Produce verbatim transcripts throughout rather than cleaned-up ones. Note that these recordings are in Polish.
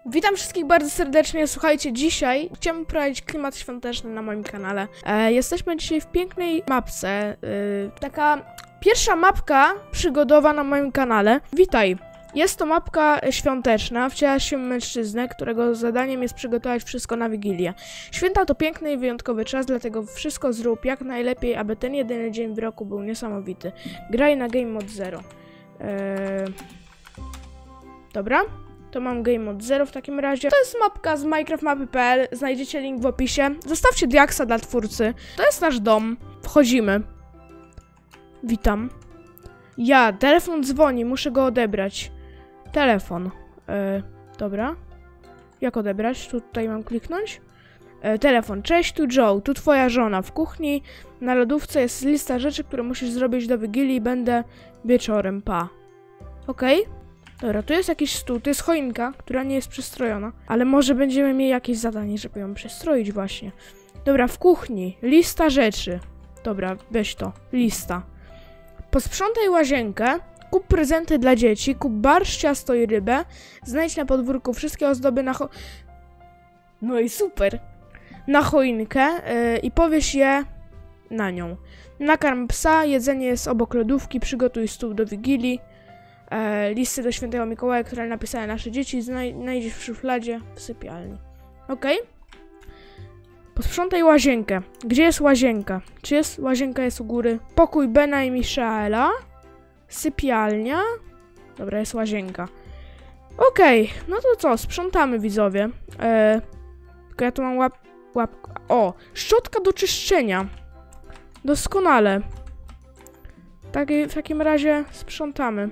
Witam wszystkich bardzo serdecznie. Słuchajcie, dzisiaj chciałem prowadzić klimat świąteczny na moim kanale. E, jesteśmy dzisiaj w pięknej mapce. E, taka pierwsza mapka przygodowa na moim kanale. Witaj. Jest to mapka świąteczna. Wcielasz się w mężczyznę, którego zadaniem jest przygotować wszystko na Wigilię. Święta to piękny i wyjątkowy czas, dlatego wszystko zrób jak najlepiej, aby ten jedyny dzień w roku był niesamowity. Graj na Game Mode zero. E, dobra. To mam Game Mode zero w takim razie. To jest mapka z minecraft mapy kropka p l. Znajdziecie link w opisie. Zostawcie diaksa dla twórcy. To jest nasz dom. Wchodzimy. Witam. Ja, telefon dzwoni, muszę go odebrać. Telefon. E, dobra. Jak odebrać? Tu, tutaj mam kliknąć. E, telefon. Cześć, tu Joe. Tu twoja żona. W kuchni na lodówce jest lista rzeczy, które musisz zrobić do Wigilii. Będę wieczorem. Pa. Okej. Okay. Dobra, tu jest jakiś stół, to jest choinka, która nie jest przystrojona. Ale może będziemy mieli jakieś zadanie, żeby ją przystroić właśnie. Dobra, w kuchni. Lista rzeczy. Dobra, weź to. Lista. Posprzątaj łazienkę. Kup prezenty dla dzieci. Kup barszcz, ciasto i rybę. Znajdź na podwórku wszystkie ozdoby na cho... No i super. Na choinkę yy, i powiesz je na nią. Nakarm psa, jedzenie jest obok lodówki. Przygotuj stół do Wigilii. E, listy do świętego Mikołaja, które napisały nasze dzieci, znajdziesz w szufladzie w sypialni. Okej? Okay? Posprzątaj łazienkę. Gdzie jest łazienka? Czy jest łazienka jest u góry? Pokój Bena i Michaela. Sypialnia. Dobra, jest łazienka. Okej, okay, no to co? Sprzątamy, widzowie. E, tylko ja tu mam łap... łap... O! Szczotka do czyszczenia. Doskonale. Taki, w takim razie sprzątamy.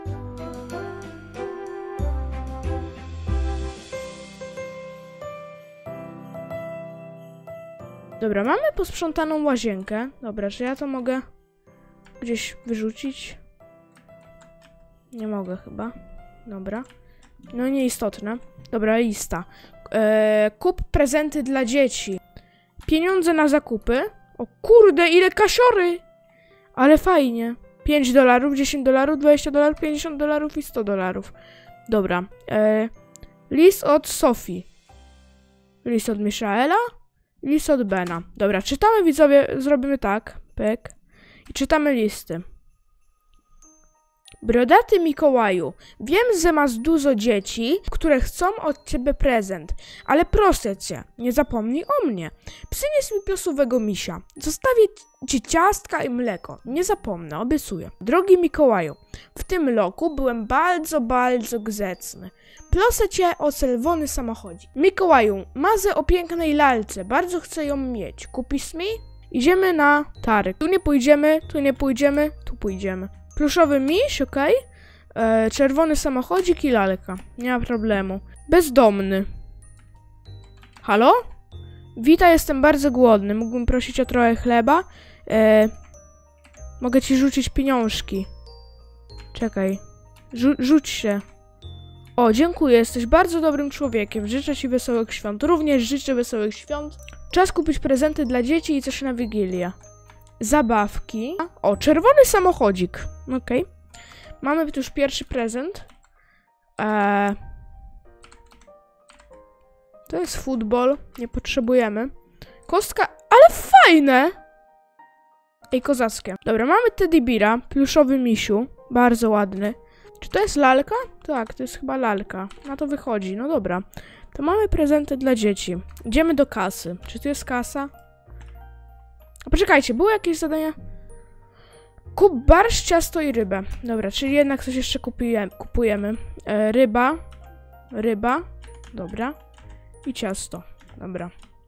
Dobra, mamy posprzątaną łazienkę. Dobra, czy ja to mogę gdzieś wyrzucić? Nie mogę chyba. Dobra. No nieistotne. Dobra, lista. Eee, kup prezenty dla dzieci. Pieniądze na zakupy. O kurde, ile kasiory! Ale fajnie. pięć dolarów, dziesięć dolarów, dwadzieścia dolarów, pięćdziesiąt dolarów i sto dolarów. Dobra. Eee, list od Sofii. List od Michaela. List od Bena. Dobra, czytamy, widzowie, zrobimy tak. Pyk. I czytamy listy. Brodaty Mikołaju, wiem, że masz dużo dzieci, które chcą od ciebie prezent, ale proszę cię, nie zapomnij o mnie. Przynieś mi piosowego misia. Zostawię ci ciastka i mleko. Nie zapomnę, obiecuję. Drogi Mikołaju, w tym roku byłem bardzo, bardzo grzeczny. Proszę cię o czerwony samochodzik. Mikołaju, marzę o pięknej lalce, bardzo chcę ją mieć. Kupisz mi? Idziemy na targ. Tu nie pójdziemy, tu nie pójdziemy, tu pójdziemy. Pluszowy miś, okej. Okay. Czerwony samochodzik i lalka. Nie ma problemu. Bezdomny. Halo? Witaj, jestem bardzo głodny. Mógłbym prosić o trochę chleba? E, mogę ci rzucić pieniążki. Czekaj. Rzu rzuć się. O, dziękuję. Jesteś bardzo dobrym człowiekiem. Życzę ci wesołych świąt. Również życzę wesołych świąt. Czas kupić prezenty dla dzieci i coś na Wigilię. Zabawki. O, czerwony samochodzik. Okej. Okay. Mamy tu już pierwszy prezent. Eee, to jest futbol. Nie potrzebujemy. Kostka, ale fajne! Ej, kozackie. Dobra, mamy Teddy Beara. Pluszowy misiu. Bardzo ładny. Czy to jest lalka? Tak, to jest chyba lalka. Na to wychodzi. No dobra. To mamy prezenty dla dzieci. Idziemy do kasy. Czy tu jest kasa? A poczekajcie, było jakieś zadania? Kup barszcz, ciasto i rybę. Dobra, czyli jednak coś jeszcze kupujemy. kupujemy. E, ryba. Ryba. Dobra. I ciasto. Dobra.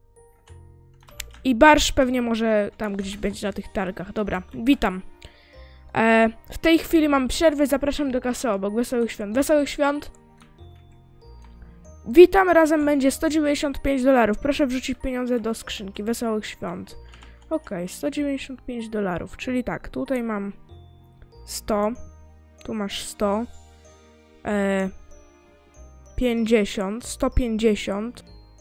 I barszcz pewnie może tam gdzieś będzie na tych targach. Dobra, witam. E, w tej chwili mam przerwę, zapraszam do kasy obok. Wesołych świąt. Wesołych świąt. Witam, razem będzie sto dziewięćdziesiąt pięć dolarów. Proszę wrzucić pieniądze do skrzynki. Wesołych świąt. Okej, okay, sto dziewięćdziesiąt pięć dolarów, czyli tak, tutaj mam sto, tu masz sto, e, pięćdziesiąt, sto pięćdziesiąt,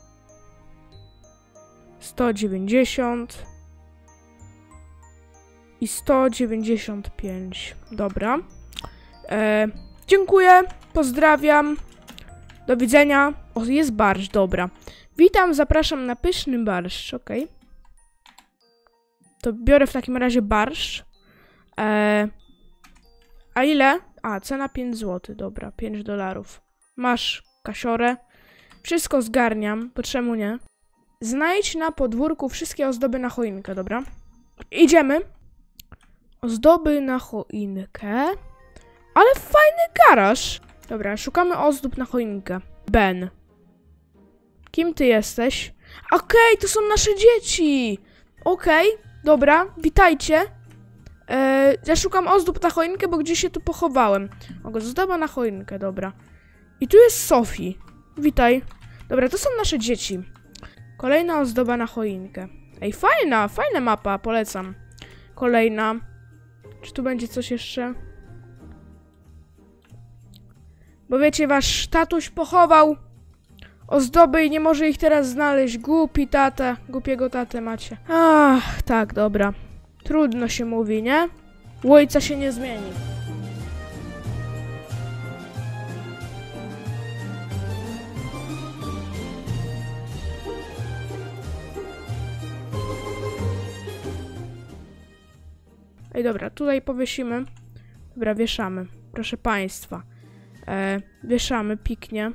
sto dziewięćdziesiąt i sto dziewięćdziesiąt pięć. Dobra. E, dziękuję, pozdrawiam, do widzenia. O, jest barszcz, dobra. Witam, zapraszam na pyszny barszcz, okej. Okay. To biorę w takim razie barszcz. Eee, a ile? A, cena pięć złotych, dobra, pięć dolarów. Masz kasiorę. Wszystko zgarniam, bo czemu nie? Znajdź na podwórku wszystkie ozdoby na choinkę, dobra? Idziemy. Ozdoby na choinkę. Ale fajny garaż. Dobra, szukamy ozdób na choinkę. Ben. Kim ty jesteś? Okej, okay, to są nasze dzieci. Okej, okay, dobra, witajcie. Eee, ja szukam ozdób na choinkę, bo gdzieś się tu pochowałem. Ozdoba na choinkę, dobra. I tu jest Sophie. Witaj. Dobra, to są nasze dzieci. Kolejna ozdoba na choinkę. Ej, fajna, fajna mapa, polecam. Kolejna. Czy tu będzie coś jeszcze? Bo wiecie, wasz tatuś pochował ozdoby i nie może ich teraz znaleźć. Głupi tata, głupiego tatę macie. Ach, tak, dobra. Trudno się mówi, nie? U ojca się nie zmieni. Ej, dobra, tutaj powiesimy. Dobra, wieszamy. Proszę państwa. E, wieszamy, piknie.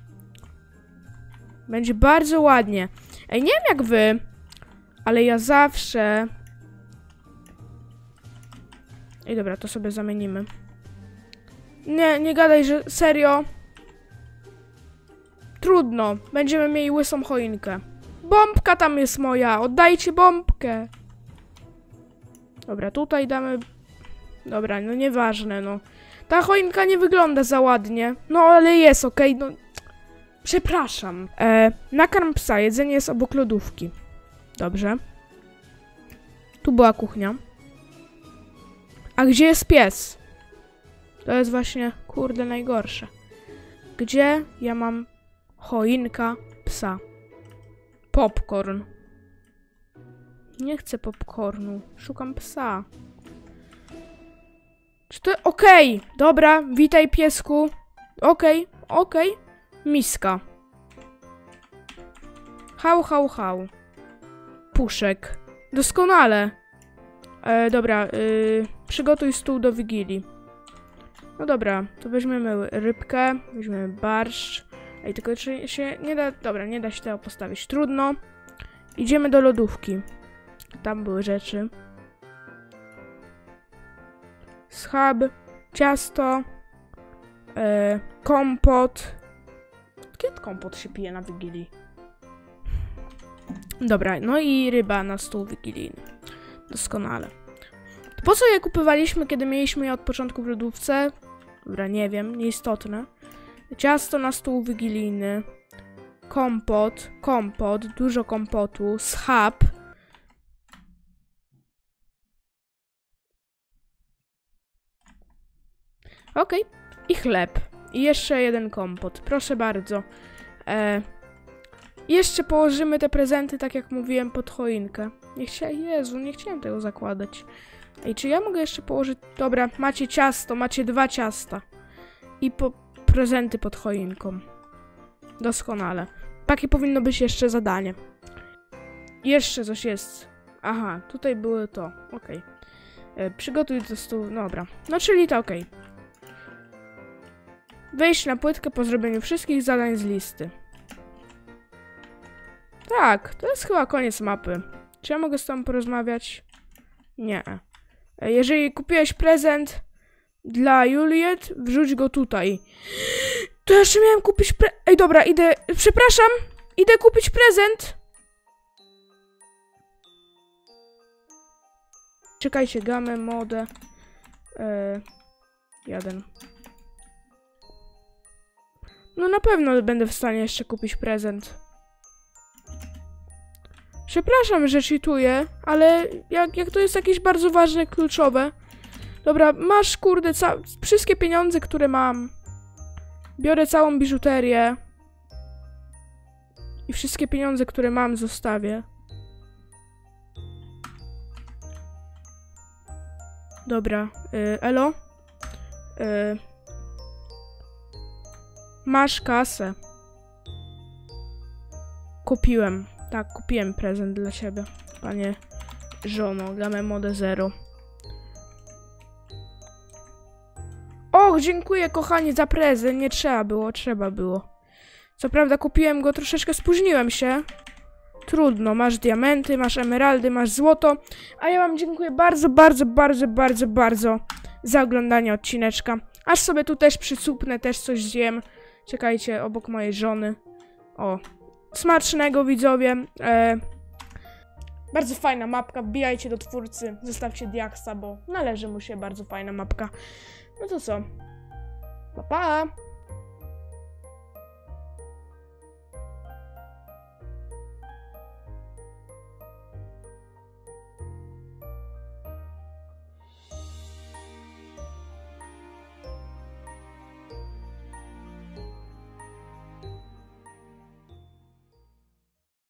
Będzie bardzo ładnie. Ej, nie wiem jak wy, ale ja zawsze... Ej, dobra, to sobie zamienimy. Nie, nie gadaj, że serio. Trudno. Będziemy mieli łysą choinkę. Bombka tam jest moja. Oddajcie bombkę. Dobra, tutaj damy... Dobra, no nieważne, no. Ta choinka nie wygląda za ładnie. No, ale jest, okej, okay? No... Przepraszam. E, nakarm psa. Jedzenie jest obok lodówki. Dobrze. Tu była kuchnia. A gdzie jest pies? To jest właśnie, kurde, najgorsze. Gdzie ja mam choinka psa? Popcorn. Nie chcę popcornu. Szukam psa. Czy to... Okej, okay. Dobra, witaj piesku. Okej, okay. okej. Okay. Miska. Hał, hał, hał. Puszek. Doskonale. E, dobra, y, przygotuj stół do Wigilii. No dobra, to weźmiemy rybkę, weźmiemy barszcz. Ej, tylko czy się nie da... Dobra, nie da się tego postawić. Trudno. Idziemy do lodówki. Tam były rzeczy. Schab, ciasto, e, kompot. Kiedy kompot się pije na Wigilii? Dobra, no i ryba na stół wigilijny. Doskonale. To po co je kupywaliśmy, kiedy mieliśmy je od początku w lodówce? Dobra, nie wiem, nieistotne. Ciasto na stół wigilijny. Kompot, kompot, dużo kompotu, schab. Okej, okay. I chleb. I jeszcze jeden kompot, proszę bardzo. E, jeszcze położymy te prezenty, tak jak mówiłem, pod choinkę. Nie chciałem, Jezu, nie chciałem tego zakładać. Ej, czy ja mogę jeszcze położyć... Dobra, macie ciasto, macie dwa ciasta. I po prezenty pod choinką. Doskonale. Takie powinno być jeszcze zadanie. Jeszcze coś jest. Aha, tutaj były to. Okej. Okay. Przygotuj do stół. Dobra. No, czyli to okej. Okay. Wejść na płytkę po zrobieniu wszystkich zadań z listy. Tak, to jest chyba koniec mapy. Czy ja mogę z tobą porozmawiać? Nie. Jeżeli kupiłeś prezent dla Juliet, wrzuć go tutaj. To jeszcze miałem kupić pre... Ej, dobra, idę... Przepraszam! Idę kupić prezent! Czekajcie, gamę, modę... Yy, jeden. No na pewno będę w stanie jeszcze kupić prezent. Przepraszam, że cheatuję, ale jak, jak to jest jakieś bardzo ważne, kluczowe. Dobra, masz, kurde, ca wszystkie pieniądze, które mam. Biorę całą biżuterię. I wszystkie pieniądze, które mam, zostawię. Dobra, yy, elo? Yy. Masz kasę. kupiłem. Tak, kupiłem prezent dla siebie. Panie żono, Game Mode Zero. Och, dziękuję kochani za prezent. Nie trzeba było, trzeba było. Co prawda kupiłem go, troszeczkę spóźniłem się. Trudno, masz diamenty, masz emeraldy, masz złoto. A ja wam dziękuję bardzo, bardzo, bardzo, bardzo, bardzo za oglądanie odcineczka. Aż sobie tu też przysupnę, też coś zjem. Czekajcie, obok mojej żony. O, smacznego widzowie. E, bardzo fajna mapka, wbijajcie do twórcy, zostawcie diaksa, bo należy mu się bardzo fajna mapka. No to co? Pa, pa!